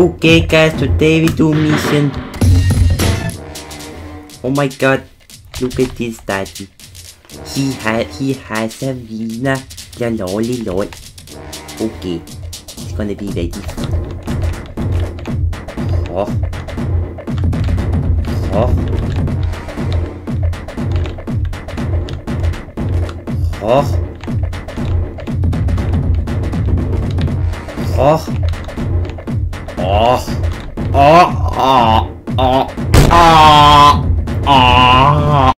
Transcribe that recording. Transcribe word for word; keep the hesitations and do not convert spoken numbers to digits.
Okay guys, today we do mission. Oh my god, look at this daddy. He had he has a Vina, la lolly lol. Okay, he's gonna be ready. Oh. Oh. Oh. Oh. Oh. Oh. Oh. Oh. Oh.